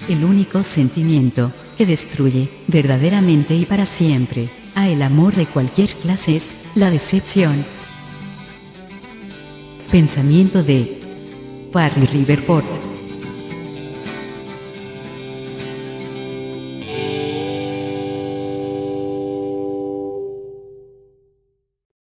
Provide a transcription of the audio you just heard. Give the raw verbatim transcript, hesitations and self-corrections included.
El único sentimiento que destruye, verdaderamente y para siempre, a el amor de cualquier clase es la decepción. Pensamiento de Barry Riverport.